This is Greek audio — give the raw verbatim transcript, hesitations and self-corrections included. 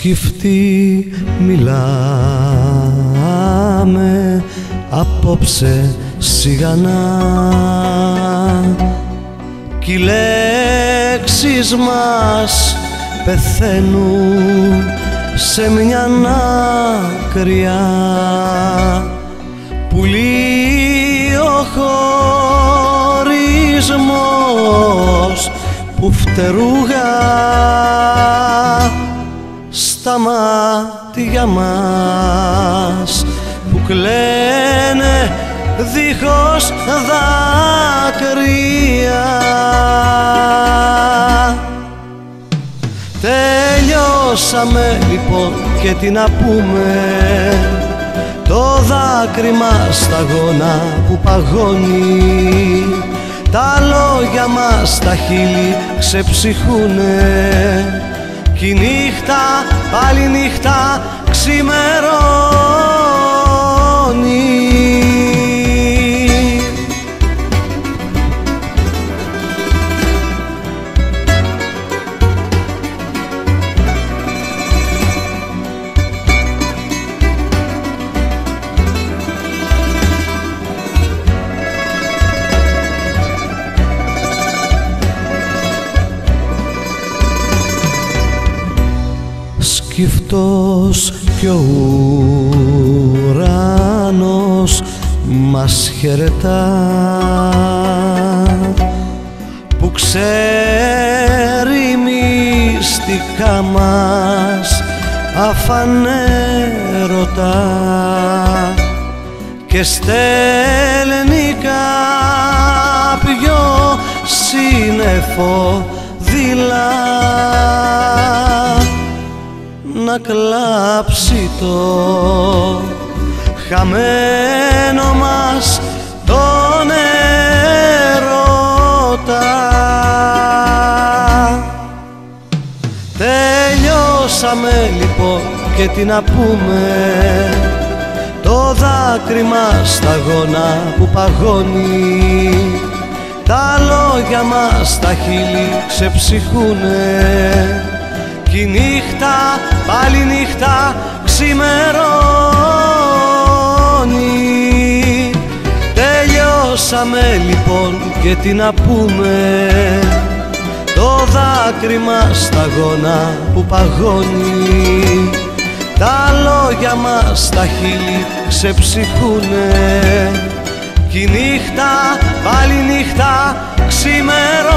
Σκυφτή μιλάμε απόψε σιγανά κι οι λέξεις μας πεθαίνουν σε μια άκρια που λύει ο χωρισμός που φτερούγα στα μάτια μας που κλαίνε δίχως δάκρυα. Τελειώσαμε λοιπόν και τι να πούμε, το δάκρυ μας σταγόνα που παγώνει, τα λόγια μας τα χείλη ξεψυχούνε κι η νύχτα, πάλι νύχτα ξημερώνει. Σκυφτός κι ο ουρανός μας χαιρετά που ξέρει μυστικά μας αφανέρωτα και στέλνει κάποιο σύννεφο δειλά να κλάψει το χαμένο μας τον έρωτα. Τελειώσαμε λοιπόν και τι να πούμε, το δάκρυ μας σταγόνα που παγώνει, τα λόγια μας τα χείλη ξεψυχούνε κι η νύχτα, πάλι νύχτα ξημερώνει. Τελειώσαμε λοιπόν και τι να πούμε, το δάκρυ μας σταγόνα που παγώνει, τα λόγια μας τα χείλη ξεψυχούνε κι η νύχτα, πάλι νύχτα ξημερώνει.